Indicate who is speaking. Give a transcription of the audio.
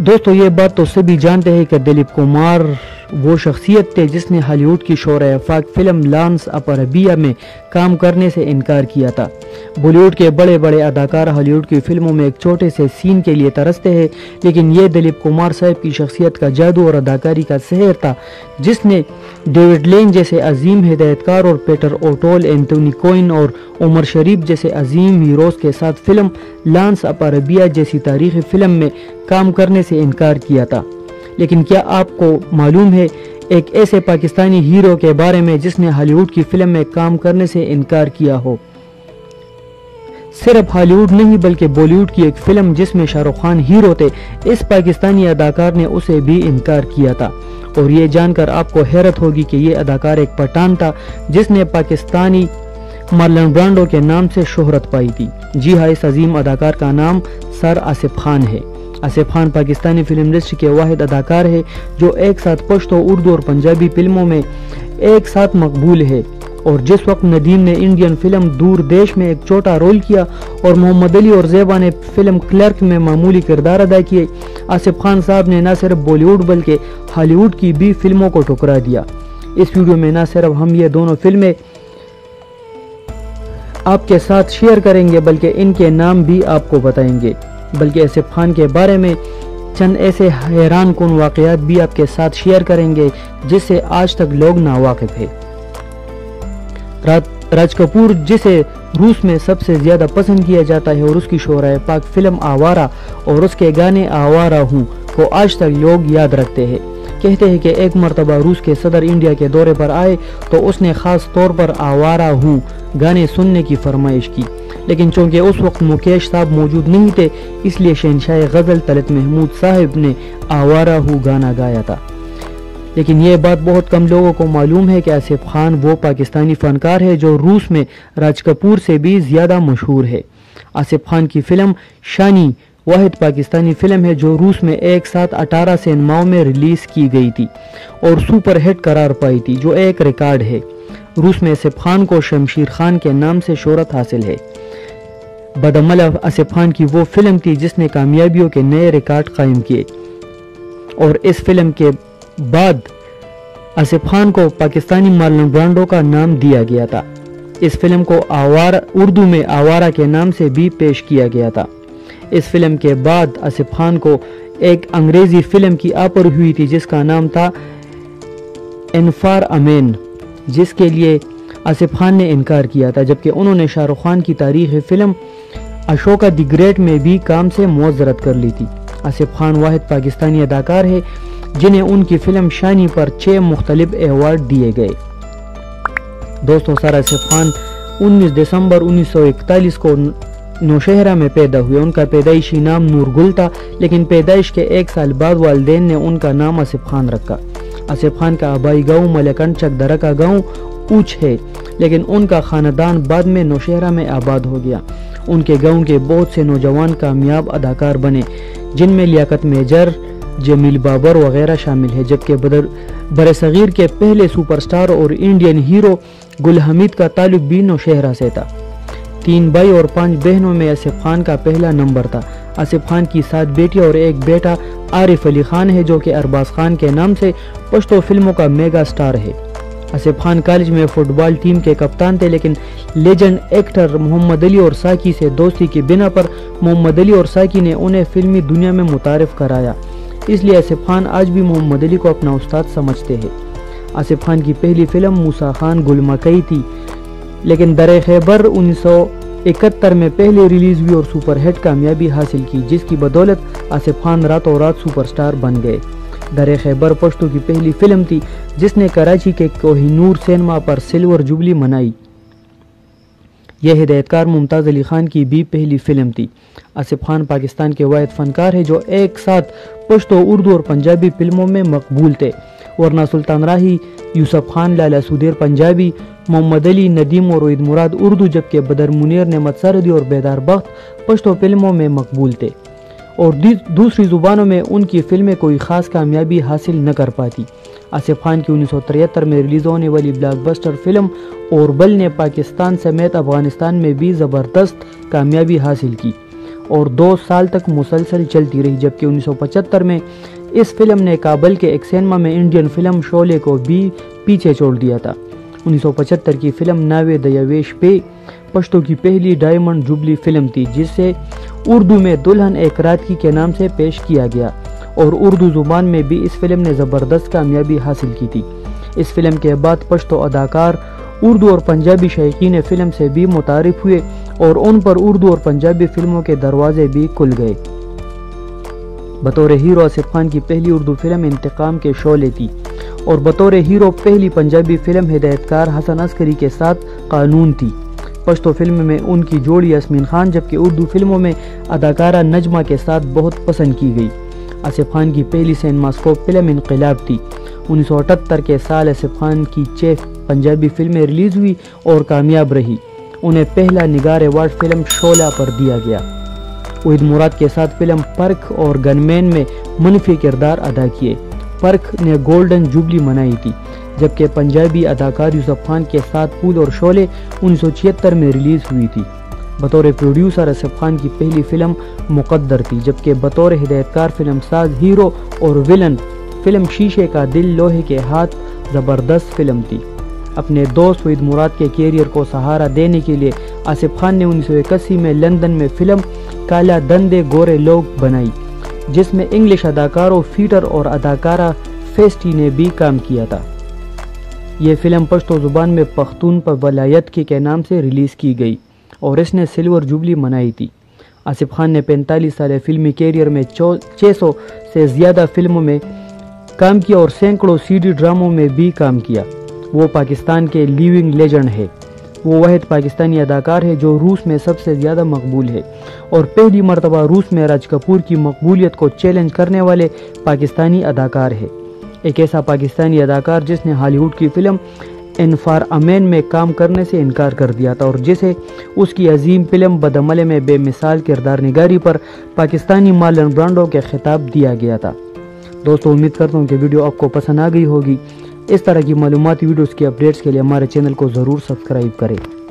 Speaker 1: دوستو یہ بات تو سبھی جانتے ہیں کہ دلیپ کمار وہ شخصیت تھے جس نے ہالی ووڈ کی شورۂ افاق فلم لانس اپ عربیہ میں کام کرنے سے انکار کیا تھا۔ بالی ووڈ کے بڑے بڑے اداکار ہالی ووڈ کی فلموں میں ایک چھوٹے سے سین کے لیے ترستے ہیں، لیکن یہ دلیپ کمار صاحب کی شخصیت کا جادو اور اداکاری کا سحر تھا جس نے ڈیوڈ لین جیسے عظیم ہدایتکار اور پیٹر اوٹول، اینتھونی کوئن اور عمر شریف جیسے عظیم ہیروز کے ساتھ فلم لانس اپ عربیہ جیسی تاریخی فلم میں کام کرنے سے انکار کیا تھا۔ لیکن کیا آپ کو معلوم ہے ایک ایسے پاکستانی ہیرو کے بارے میں جس نے ہالی ووڈ کی فلم میں کام کرنے سے انکار کیا ہو؟ صرف ہالی ووڈ نہیں بلکہ بالی ووڈ کی ایک فلم جس میں شاہ رخ خان ہیرو تھے، اس پاکستانی اداکار نے اسے بھی انکار کیا تھا۔ اور یہ جان کر آپ کو حیرت ہوگی کہ یہ اداکار ایک پٹھان تھا جس نے پاکستانی مارلن برانڈو کے نام سے شہرت پائی تھی۔ جی ہاں، اس عظیم اداکار کا نام سر آصف خان ہے۔ آصف خان پاکستانی فلم انڈسٹری کے واحد اداکار ہے جو ایک ساتھ پشتو، اردو اور پنجابی فلموں میں ایک ساتھ مقبول ہے۔ اور جس وقت ندیم نے انڈین فلم دور دیش میں ایک چھوٹا رول کیا اور محمد علی اور زیبا نے فلم کلرک میں معمولی کردار ادا کیے، آصف خان صاحب نے نہ صرف بالی ووڈ بلکہ ہالی ووڈ کی بھی فلموں کو ٹھکرا دیا۔ اس ویڈیو میں نہ صرف ہم یہ دونوں فلمیں آپ کے ساتھ شیئر کریں گے بلکہ ان کے نام بھی آپ کو بتائیں گے، بلکہ آصف خان کے بارے میں چند ایسے حیران کن واقعات بھی آپ کے ساتھ شیئر کریں گے جس سے آج تک لوگ ناواقف ہیں۔ راج کپور جسے روس میں سب سے زیادہ پسند کیا جاتا ہے اور اس کی شورۂ افاق فلم آوارہ اور اس کے گانے آوارہ ہوں کو آج تک لوگ یاد رکھتے ہیں۔ کہتے ہیں کہ ایک مرتبہ روس کے صدر انڈیا کے دورے پر آئے تو اس نے خاص طور پر آوارہ ہوں گانے سننے کی فرمائش کی، لیکن چونکہ اس وقت مکیش صاحب موجود نہیں تھے اس لیے شہنشاہ غزل طلعت محمود صاحب نے آوارہ ہوں گانا گایا تھا۔ لیکن یہ بات بہت کم لوگوں کو معلوم ہے کہ آصف خان وہ پاکستانی فنکار ہے جو روس میں راج کپور سے بھی زیادہ مشہور ہے۔ آصف خان کی فلم شانی واحد پاکستانی فلم ہے جو روس میں ایک ساتھ 18 سینماؤں میں ریلیز کی گئی تھی اور سپر ہٹ قرار پائی تھی، جو ایک ریکارڈ ہے۔ روس میں آصف خان کو شمشیر خان کے نام سے شہرت حاصل ہے۔ بدعمل آصف خان کی وہ فلم تھی جس نے کامیابیوں کے نئے ریکارڈ قائم کیے، اور اس فلم کے بعد آصف خان کو پاکستانی مارلن برانڈو کا نام دیا گیا تھا۔ اس فلم کو اردو میں آوارہ کے نام سے بھی پیش کیا گیا تھا۔ اس فلم کے بعد آصف خان کو ایک انگریزی فلم کی آفر ہوئی تھی جس کا نام تھا انفار امین، جس کے لیے آصف خان نے انکار کیا تھا، جبکہ انہوں نے شاہ رخ خان کی تاریخی فلم اشوکا دی گریٹ میں بھی کام سے معذرت کر لی تھی۔ آصف خان واحد پاکستانی اداکار ہے جنہیں ان کی فلم شانی پر 6 مختلف ایوارڈ دیے گئے۔ دوستو، سر آصف خان 19 دسمبر 1941 کو نوشہرہ میں پیدا ہوئے۔ ان کا پیدائشی نام نور گل تھا، لیکن پیدائش کے 1 سال بعد والدین نے ان کا نام آصف خان رکھا۔ آصف خان کا آبائی گاؤں ملکنڈ چکدرہ کا گاؤں اوچ ہے، لیکن ان کا خاندان بعد میں نوشہرہ میں آباد ہو گیا۔ ان کے گاؤں کے بہت سے نوجوان کامیاب اداکار بنے، جن میں لیاقت میجر، جمیل بابر وغیرہ شامل ہے، جبکہ برصغیر کے پہلے سپر سٹار اور انڈین ہیرو گل حمید کا تعلق بھی نوشہرہ سے تھا۔ 3 بھائی اور 5 بہنوں میں آصف خان کا پہلا نمبر تھا۔ آصف خان کی 7 بیٹیاں اور 1 بیٹا عارف علی خان ہے جو کہ ارباز خان کے نام سے پشتو فلموں کا میگا سٹار ہے۔ آصف خان کالج میں فٹ بال ٹیم کے کپتان تھے، لیکن لیجنڈ ایکٹر محمد علی اور ساکی سے دوستی کی بنا پر محمد علی اور ساکی نے انہیں فلمی دنیا میں متعارف کرایا، اس لیے آصف خان آج بھی محمد علی کو اپنا استاد سمجھتے ہیں۔ آصف خان کی پہلی فلم موسیٰ خان گل مکئی تھی، لیکن در خیبر 1971 میں پہلے ریلیز ہوئی اور سپر ہٹ کامیابی حاصل کی، جس کی بدولت آصف خان راتوں رات سپر سٹار بن گئے۔ در خیبر پشتو کی پہلی فلم تھی جس نے کراچی کے کوہ نور سینما پر سلور جوبلی منائی۔ یہ ہدایتکار ممتاز علی خان کی بھی پہلی فلم تھی۔ آصف خان پاکستان کے واحد فنکار ہیں جو ایک ساتھ پشتو، اردو اور پنجابی فلموں میں مقبول تھے، ورنہ سلطان راہی، یوسف خان، لالا سودیر پنجابی، محمد علی، ندیم اور عید مراد اردو، جبکہ بدر منیر، نعمت سردی اور بیدار بخت پشتو فلموں میں مقبول تھے، اور دوسری زبانوں میں ان کی فلمیں کوئی خاص کامیابی حاصل نہ کر پاتی۔ آصف خان کی 1973 میں ریلیز ہونے والی بلاک بسٹر فلم اور بل نے پاکستان سمیت افغانستان میں بھی زبردست کامیابی حاصل کی، اور 2 سال تک مسلسل چلتی رہی، جبکہ 1975 میں اس فلم نے کابل کے ایک سینما میں انڈین فلم شعلے کو بھی پیچھے چھوڑ دیا تھا۔ 1975 کی فلم ناوے دیویش پے پشتو کی پہلی ڈائمنڈ جوبلی فلم تھی، جسے اردو میں دلہن ایک رات کی کے نام سے پیش کیا گیا، اور اردو زبان میں بھی اس فلم نے زبردست کامیابی حاصل کی تھی۔ اس فلم کے بعد پشتو اداکار اردو اور پنجابی شائقین فلم سے بھی متعارف ہوئے اور ان پر اردو اور پنجابی فلموں کے دروازے بھی کھل گئے۔ بطور ہیرو آصف خان کی پہلی اردو فلم انتقام کے شعلے تھی، اور بطور ہیرو پہلی پنجابی فلم ہدایت کار حسن عسکری کے ساتھ قانون تھی۔ پشتو فلم میں ان کی جوڑی یاسمین خان، جبکہ اردو فلموں میں اداکارہ نجمہ کے ساتھ بہت پسند کی گئی۔ آصف خان کی پہلی سینماسکوپ فلم انقلاب تھی۔ 1978 کے سال آصف خان کی 6 پنجابی فلمیں ریلیز ہوئی اور کامیاب رہی۔ انہیں پہلا نگار ایوارڈ فلم شعلہ پر دیا گیا۔ وحید مراد کے ساتھ فلم پرکھ اور گن مین میں منفی کردار ادا کیے۔ پرکھ نے گولڈن جوبلی منائی تھی، جبکہ پنجابی اداکار یوسف خان کے ساتھ پھول اور شعلے 1976 میں ریلیز ہوئی تھی۔ بطور پروڈیوسر آصف خان کی پہلی فلم مقدر تھی، جبکہ بطور ہدایت کار فلم ساز ہیرو اور ویلن فلم شیشے کا دل لوہے کے ہاتھ زبردست فلم تھی۔ اپنے دوست وحید مراد کے کیریئر کو سہارا دینے کے لیے آصف خان نے 1981 میں لندن میں فلم کالا دندے گورے لوگ بنائی، جس میں انگلش اداکاروں فیٹر اور اداکارہ فیسٹی نے بھی کام کیا تھا۔ یہ فلم پشتو زبان میں پختون پر ولایت کے نام سے ریلیز کی گئی اور اس نے سلور جوبلی منائی تھی۔ آصف خان نے 45 سالہ فلمی کیریئر میں 600 سے زیادہ فلموں میں کام کیا اور سینکڑوں سی ڈی ڈراموں میں بھی کام کیا۔ وہ پاکستان کے لیونگ لیجنڈ ہے۔ وہ واحد پاکستانی اداکار ہے جو روس میں سب سے زیادہ مقبول ہے، اور پہلی مرتبہ روس میں راج کپور کی مقبولیت کو چیلنج کرنے والے پاکستانی اداکار ہے۔ ایک ایسا پاکستانی اداکار جس نے ہالی ووڈ کی فلم ان فار امین میں کام کرنے سے انکار کر دیا تھا، اور جسے اس کی عظیم فلم بدعملے میں بے مثال کردار نگاری پر پاکستانی مارلن برانڈو کے خطاب دیا گیا تھا۔ دوستو، امید کرتا ہوں کہ ویڈیو آپ کو پسند آ گئی ہوگی۔ اس طرح کی معلوماتی ویڈیوز کی اپڈیٹس کے لیے ہمارے چینل کو ضرور سبسکرائب کریں۔